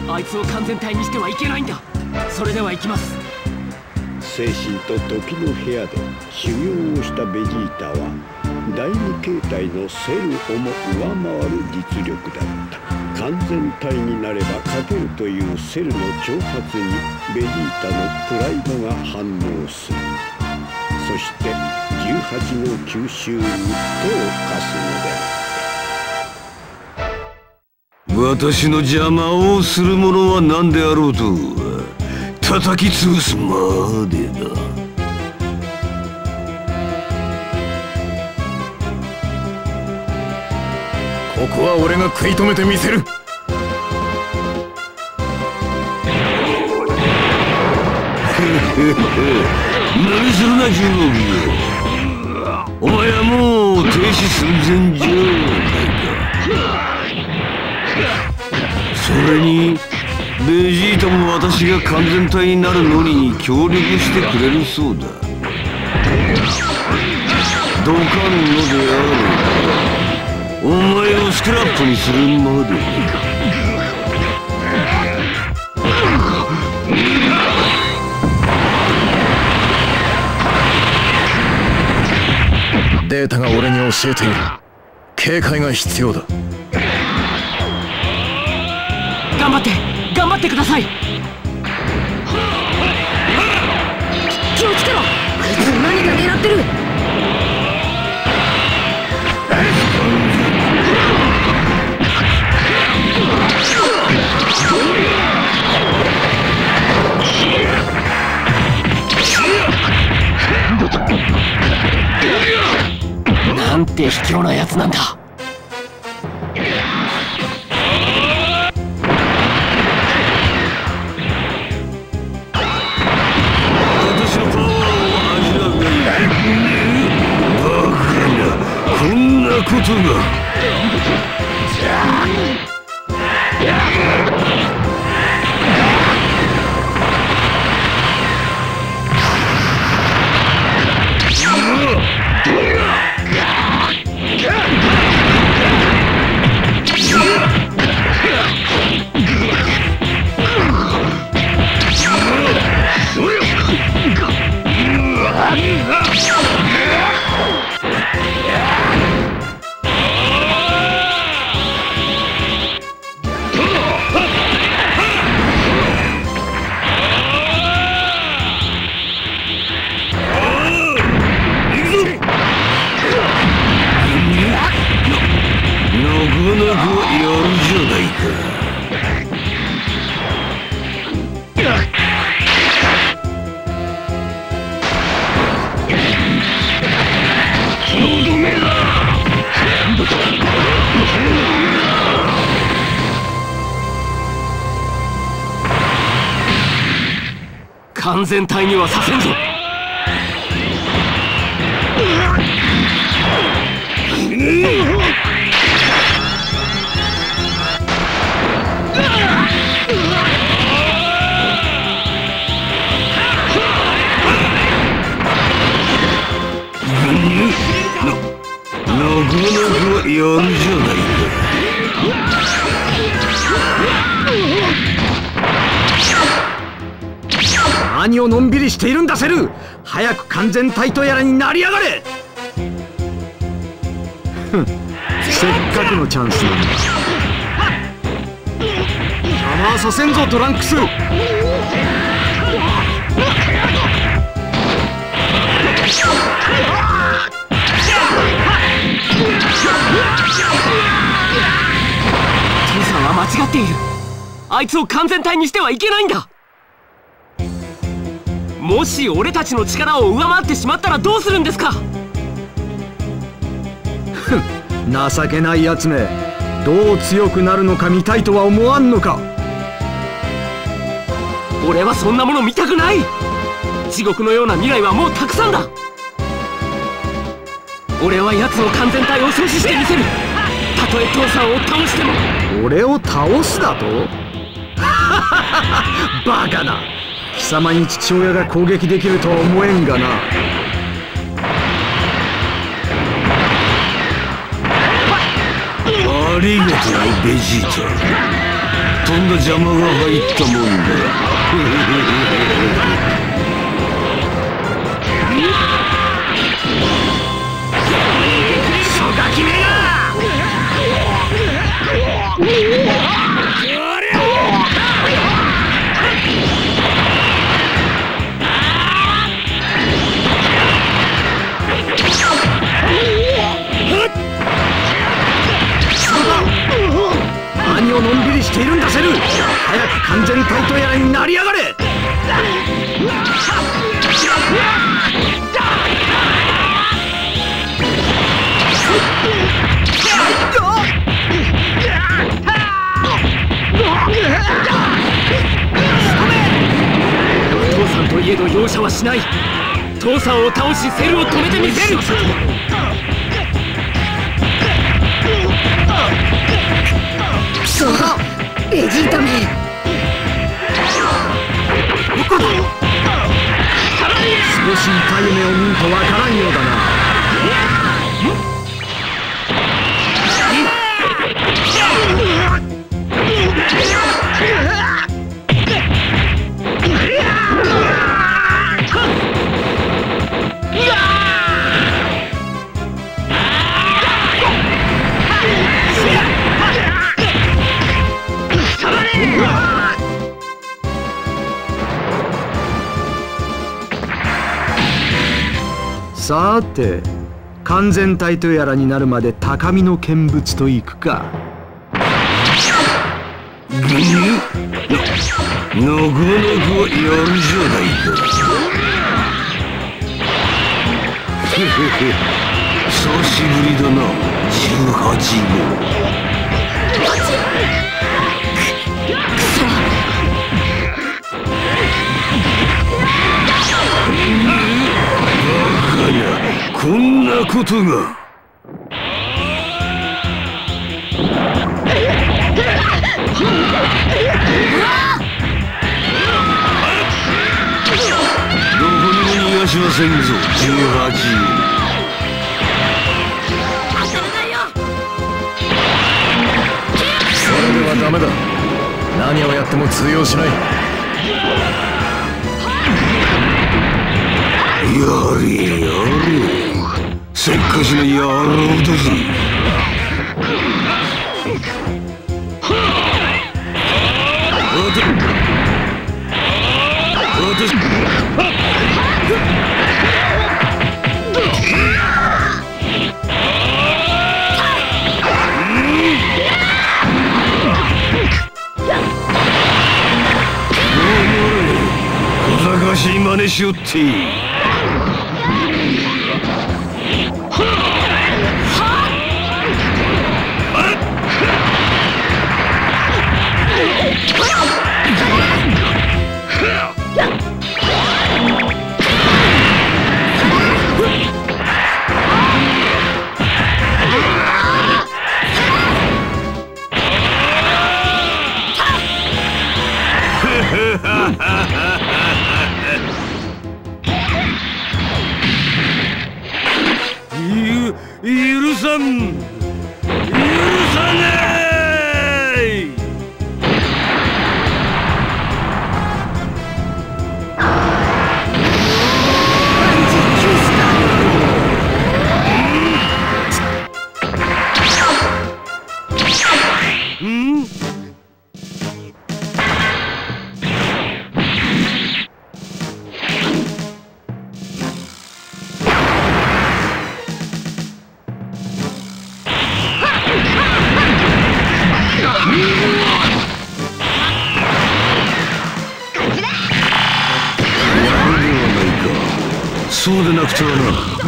あいつを完全体にしてはいけないんだ。それでは行きます。 精神と時の部屋で修行をしたベジータは第二形態のセルをも上回る実力だった。完全体になれば勝てるというセルの挑発にベジータのプライドが反応する。そして18号吸収に手を貸すのであった。 私の邪魔をする者は何であろうと叩き潰すまでだ。 ここは俺が食い止めてみせる。 何するな中国よ。お前はもう停止寸前じゃないか。それにベジータも私が完全体になるのに協力してくれるそうだ。どかんのである。お前をスクラップにするまで。 データが俺に教えている。警戒が必要だ。 頑張ってください。気をつけろ。あいつ何か狙ってる。なんて卑怯なやつなんだ。 私のパワーを味わうがいい。バカな、こんなことが。 完全体にはさせんぞ。 やるじゃないか。何をのんびりしているんだセル。早く完全体とやらになりやがれ。せっかくのチャンスなんだ。邪魔はさせんぞトランクス。 父さんは間違っている。あいつを完全体にしてはいけないんだ。もし俺たちの力を上回ってしまったらどうするんですか。 情けないやつめ。どう強くなるのか見たいとは思わんのか。 俺はそんなもの見たくない。地獄のような未来はもうたくさんだ。俺は奴の完全体を阻止してみせる。たとえ父さんを倒しても。 俺を倒すだと。バカな。貴様に父親が攻撃できるとは思えんがな。 ありがとうベジータ。 とんだ邪魔が入ったもんだ。 クソガキめが！何をのんびりしているんだセル。早く完全体とやらになりやがれ。父さんといえど容赦はしない。父さんを倒しセルを止めてみせる。クソベジータめ。少し痛い目を見んとわからんようだな。さて完全体とやらになるまで高みの見物といくか。 なかなかやるじゃないか。久しぶりだな18号。こんなことが。どこにも逃がしませんぞ18号。 それではダメだ。何をやっても通用しない。 やれやれ、せっかちな野郎だぜ。小賢しい真似しよって。許さん、許さねえ。そうでなくてはな。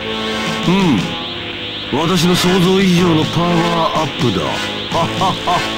私の想像以上のパワーアップだ。はははは。